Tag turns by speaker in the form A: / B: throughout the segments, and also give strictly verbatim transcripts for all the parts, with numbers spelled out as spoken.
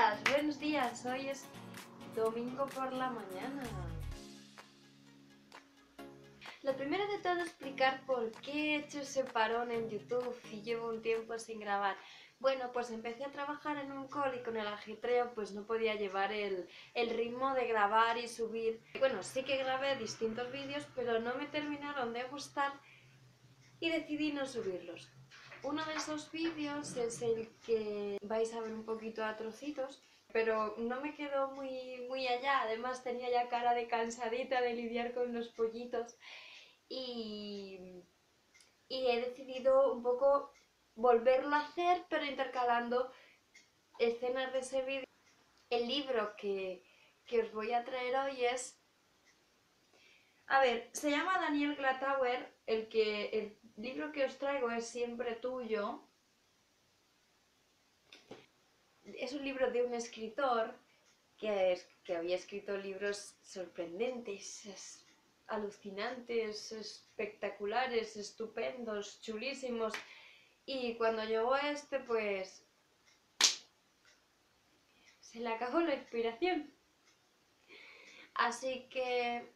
A: días, buenos días, hoy es domingo por la mañana. Lo primero de todo, explicar por qué he hecho ese parón en YouTube y llevo un tiempo sin grabar. Bueno, pues empecé a trabajar en un call y con el ajetreo pues no podía llevar el, el ritmo de grabar y subir. Bueno, sí que grabé distintos vídeos, pero no me terminaron de gustar y decidí no subirlos. Uno de esos vídeos es el que vais a ver un poquito a trocitos, pero no me quedó muy, muy allá. Además tenía ya cara de cansadita de lidiar con los pollitos y, y he decidido un poco volverlo a hacer, pero intercalando escenas de ese vídeo. El libro que, que os voy a traer hoy es... A ver, se llama Daniel Glatauer, el, que, el libro que os traigo es Siempre Tuyo. Es un libro de un escritor que, es, que había escrito libros sorprendentes, es, alucinantes, espectaculares, estupendos, chulísimos. Y cuando llegó a este, pues se le acabó la inspiración. Así que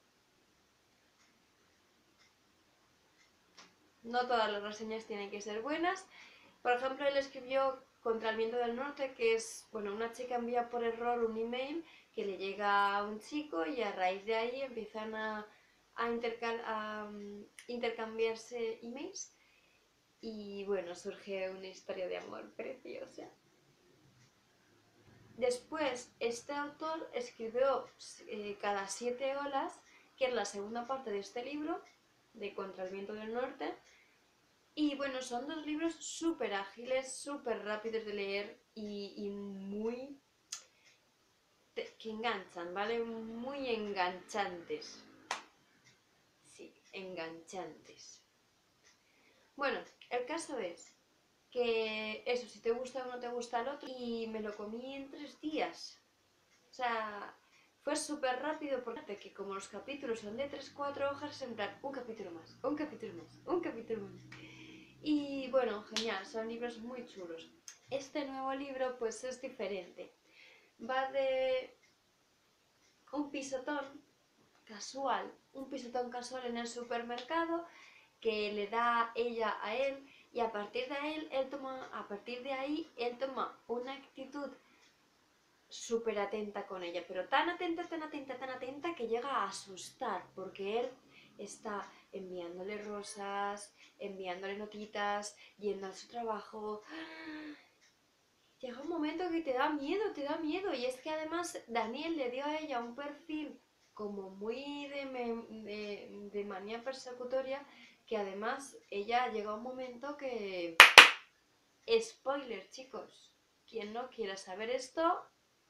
A: no todas las reseñas tienen que ser buenas. Por ejemplo, él escribió Contra el viento del norte, que es, bueno, una chica envía por error un email que le llega a un chico y a raíz de ahí empiezan a, a, intercal, a um, intercambiarse emails y bueno, surge una historia de amor preciosa. Después, este autor escribió eh, Cada siete olas, que es la segunda parte de este libro, de Contra el viento del norte. Y bueno, son dos libros súper ágiles, súper rápidos de leer y, y muy... Te, que enganchan, ¿vale? Muy enganchantes. Sí, enganchantes. Bueno, el caso es que eso, si te gusta o no te gusta el otro, y me lo comí en tres días. O sea, fue súper rápido porque que como los capítulos son de tres cuatro hojas, en plan, un capítulo más, un capítulo más, un capítulo más. Y bueno, genial, son libros muy chulos. Este nuevo libro pues es diferente. Va de un pisotón casual, un pisotón casual en el supermercado que le da ella a él y a partir de él, él toma, a partir de ahí él toma una actitud súper atenta con ella, pero tan atenta, tan atenta, tan atenta que llega a asustar porque él está enviándole rosas, enviándole notitas, yendo a su trabajo. Llega un momento que te da miedo, te da miedo. Y es que además Daniel le dio a ella un perfil como muy de, me, de, de manía persecutoria, que además ella llega a un momento que... Spoiler, chicos. Quien no quiera saber esto,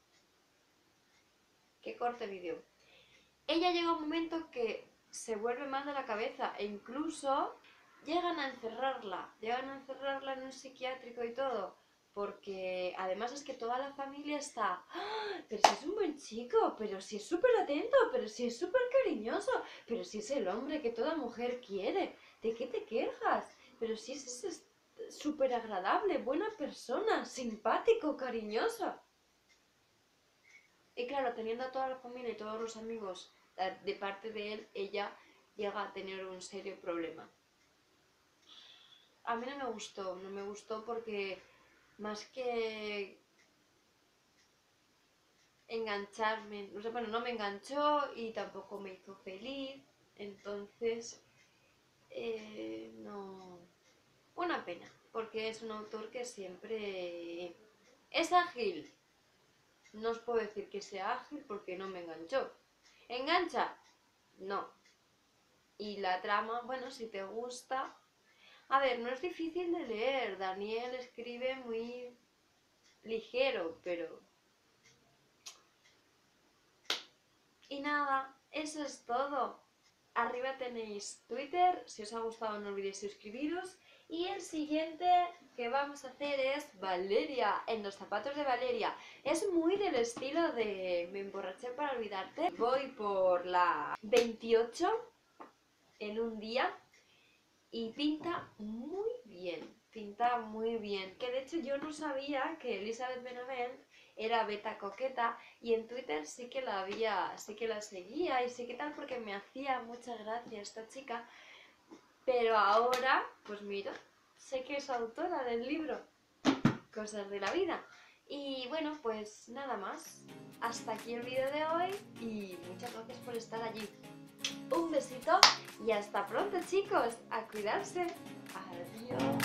A: que corte vídeo. Ella llega a un momento que se vuelve mal de la cabeza e incluso llegan a encerrarla, llegan a encerrarla en un psiquiátrico y todo, porque además es que toda la familia está, ¡ah! Pero si es un buen chico, pero si es súper atento, pero si es súper cariñoso, pero si es el hombre que toda mujer quiere, ¿de qué te quejas? Pero si es súper agradable, buena persona, simpático, cariñoso. Y claro, teniendo a toda la familia y todos los amigos de parte de él, ella llega a tener un serio problema. A mí no me gustó, no me gustó porque más que engancharme, o sea, bueno, no me enganchó y tampoco me hizo feliz, entonces eh, no... Una pena, porque es un autor que siempre es ágil. No os puedo decir que sea ágil porque no me enganchó. ¿Engancha? No. Y la trama, bueno, si te gusta... A ver, no es difícil de leer. Daniel escribe muy ligero, pero... Y nada, eso es todo. Arriba tenéis Twitter, si os ha gustado no olvidéis suscribiros. Y el siguiente que vamos a hacer es Valeria, en los zapatos de Valeria. Es muy del estilo de Me emborraché para olvidarte. Voy por la veintiocho en un día y pinta muy bien, pinta muy bien. Que de hecho yo no sabía que Elizabeth Benavent era Beta Coqueta, y en Twitter sí que la había, sí que la seguía y sí que tal, porque me hacía mucha gracia esta chica, pero ahora, pues mira, sé que es autora del libro Cosas de la Vida. Y bueno, pues nada más. Hasta aquí el vídeo de hoy y muchas gracias por estar allí. Un besito y hasta pronto, chicos. A cuidarse. Adiós.